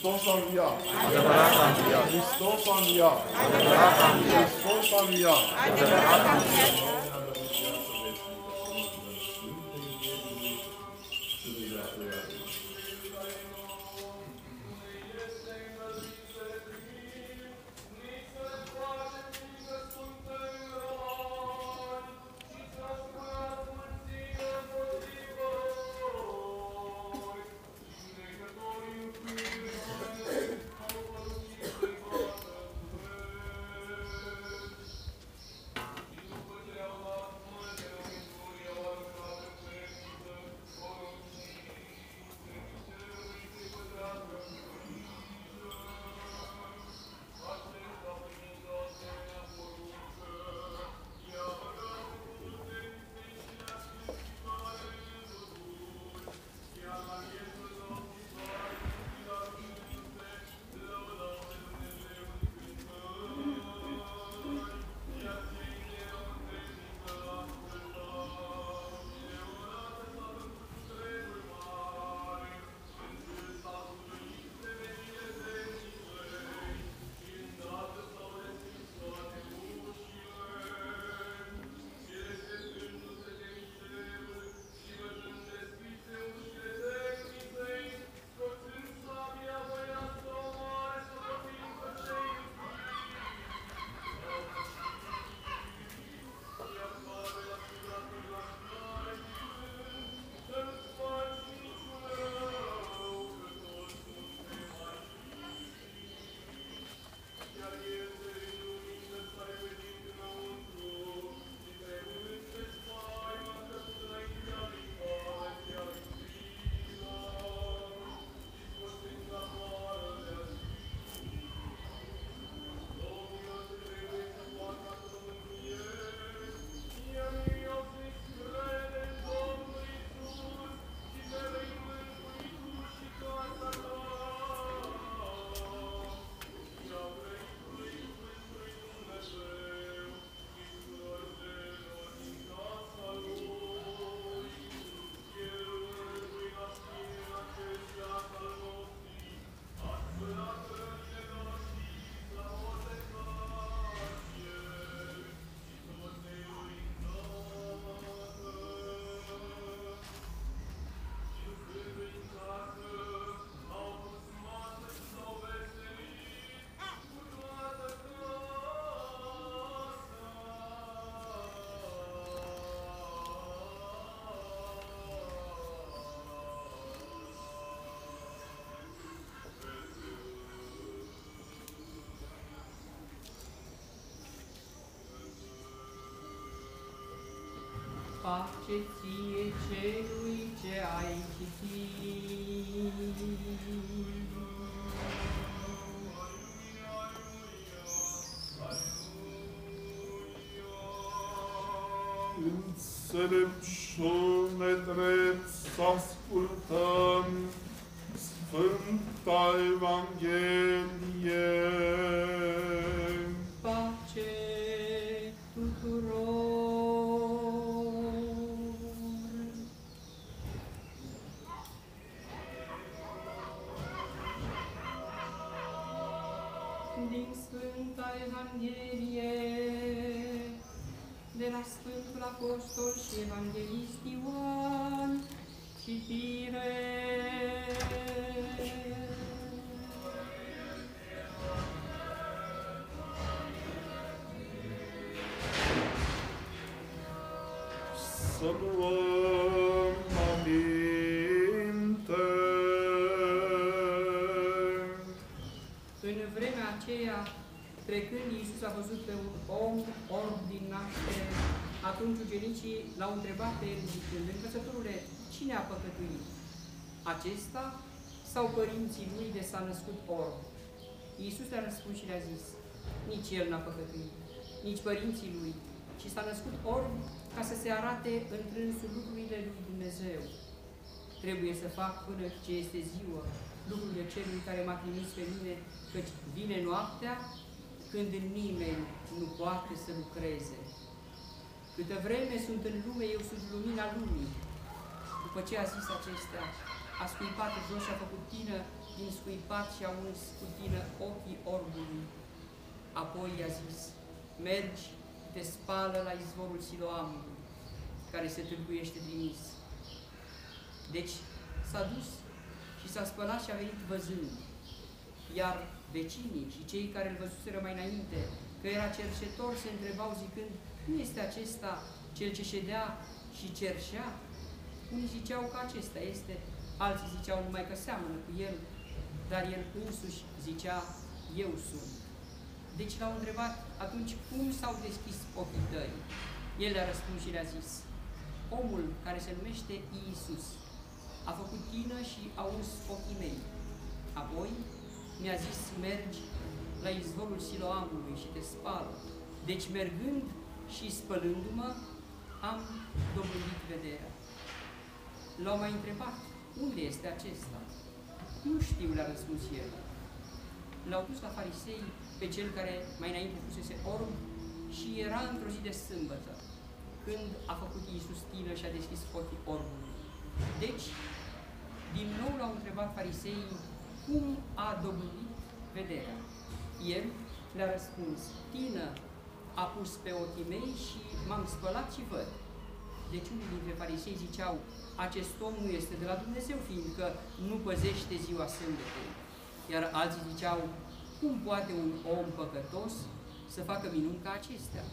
Hristos a înviat! Adevărat a înviat! Hristos a înviat! Adevărat a înviat! Hristos a înviat! Adevărat a înviat! Pace ție celui ce ai citit. Înțelepciune drept să ascultăm Sfânta Evanghelie. Pace tuturor. Din Sfânta Evanghelie de la Sfântul Apostol și Evanghelist Ioan, citire. Să luăm aminte. În vremea aceea, trecând, Iisus a văzut pe un om orb din naștere. Atunci ucenicii l-au întrebat pe el zicând: Învățătorule, cine a păcătuit? Acesta sau părinții lui de s-a născut orb? Iisus le-a răspuns și le-a zis: Nici el n-a păcătuit, nici părinții lui, ci s-a născut orb ca să se arate întrânsul lucrurile lui Dumnezeu. Trebuie să fac până ce este ziua lucrurile celui care m-a trimis pe mine, căci vine noaptea când nimeni nu poate să lucreze. Câtă vreme sunt în lume, eu sunt lumina lumii. După ce a zis acestea, a scuipat jos și a făcut tină din scuipat și a uns cu tină ochii orbului. Apoi i-a zis, mergi, te spală la izvorul Siloamului, care se tâlcuiește trimis. Deci s-a dus și s-a spălat și a venit văzând. Iar vecinii și cei care îl văzuseră mai înainte, că era cerșetor, se întrebau zicând, nu este acesta cel ce ședea și cerșea? Unii ziceau că acesta este, alții ziceau numai că seamănă cu el, dar el însuși zicea, eu sunt. Deci l-au întrebat, atunci cum s-au deschis ochii tăi? El le-a răspuns și le-a zis, omul care se numește Iisus a făcut tină și a uns ochii mei. Apoi mi-a zis, mergi la izvorul Siloamului și te spală. Deci mergând și spălându-mă, am dobândit vederea. L-au mai întrebat, unde este acesta? Nu știu, le-a răspuns el. L-au dus la farisei pe cel care mai înainte fusese orb și era într-o zi de sâmbătă, când a făcut Iisus tină și a deschis ochii orbului. Deci, din nou l-au întrebat fariseii cum a dobândit vederea. El le-a răspuns, tină a pus pe ochii mei și m-am spălat și văd. Deci unii dintre farisei ziceau, acest om nu este de la Dumnezeu, fiindcă nu păzește ziua sâmbetei. Iar alții ziceau, cum poate un om păcătos să facă minuni ca acestea?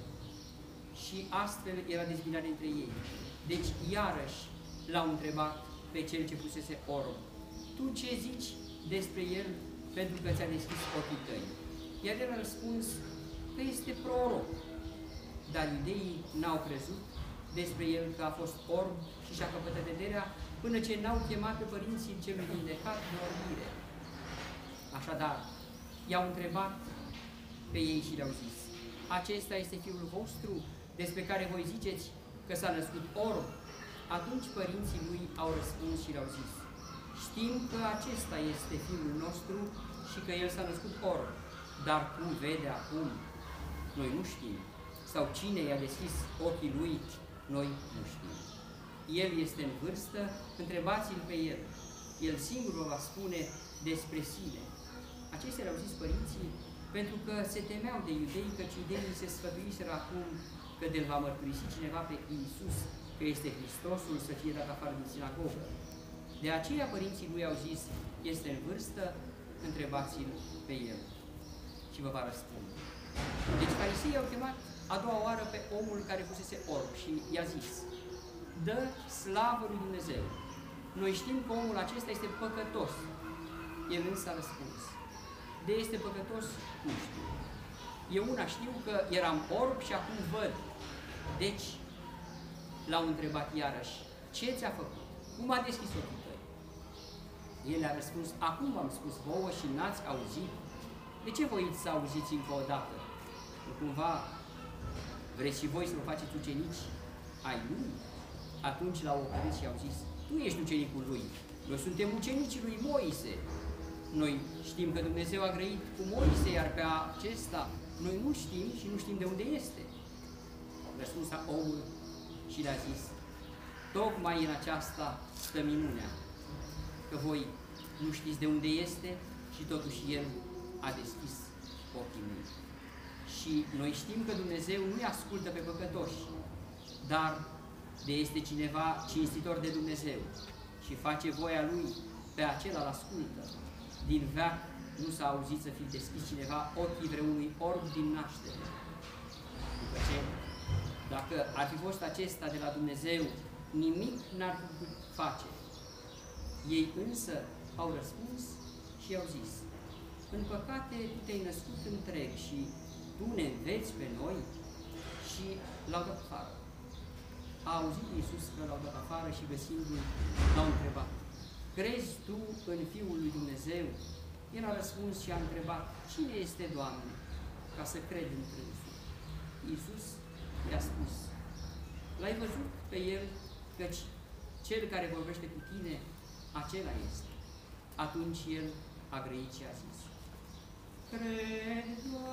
Și astfel era dezbinare între ei. Deci, iarăși, l-au întrebat pe cel ce fusese orb, tu ce zici despre el pentru că ți-a deschis ochii tăi? Iar el a răspuns că este proroc. Dar iudeii n-au crezut despre el că a fost orb și și-a căpătat vederea până ce n-au chemat pe părinții celui vindecat de orbire. Așadar, i-au întrebat pe ei și le-au zis, acesta este fiul vostru despre care voi ziceți că s-a născut orb? Atunci părinții lui au răspuns și le-au zis, știm că acesta este fiul nostru și că el s-a născut orb, dar cum vede acum, noi nu știm, sau cine i-a deschis ochii lui, noi nu știm. El este în vârstă, întrebați-l pe el, el singur vă va spune despre sine. Acestea le-au zis părinții pentru că se temeau de iudei, căci iudeii se sfătuiseră acum că de-l va mărturisi cineva pe Iisus, că este Hristosul, să fie dat afară din sinagogă. De aceea părinții lui au zis, este în vârstă, întrebați-l pe el și vă va răspunde. Deci farisei au chemat a doua oară pe omul care fusese orb și i-a zis, dă slavă lui Dumnezeu. Noi știm că omul acesta este păcătos. El însă a răspuns, de este păcătos, nu știu. Eu una știu că eram orb și acum văd. Deci, l-au întrebat iarăși, ce ți-a făcut? Cum a deschis ochii tăi? El a răspuns, acum v-am spus vouă și n-ați auzit. De ce voiți să auziți încă o dată? Nu cumva vreți și voi să vă faceți ucenici ai lui? Atunci l-au oprit și au zis, tu ești ucenicul lui, noi suntem ucenicii lui Moise. Noi știm că Dumnezeu a grăit cu Moise, iar pe acesta noi nu știm și nu știm de unde este. Răspuns a omul și le-a zis, tocmai în aceasta stă minunea, că voi nu știți de unde este și totuși El a deschis ochii mei. Și noi știm că Dumnezeu nu-i ascultă pe păcătoși, dar de este cineva cinstitor de Dumnezeu și face voia Lui, pe acela îl ascultă. Din veac nu s-a auzit să fi deschis cineva ochii vreunui orb din naștere. După ce, dacă ar fi fost acesta de la Dumnezeu, nimic n-ar fi putut face. Ei însă au răspuns și i-au zis, în păcate tu te-ai născut întreg și tu ne înveți pe noi? Și l-au dat afară. A auzit Iisus că l-au dat afară și găsindu-l, l-au întrebat, crezi tu în Fiul lui Dumnezeu? El a răspuns și a întrebat, cine este, Doamne, ca să cred în Trânsul? Iisus i-a spus, l-ai văzut pe el, căci cel care vorbește cu tine, acela este. Atunci el a grăit și a zis, cred,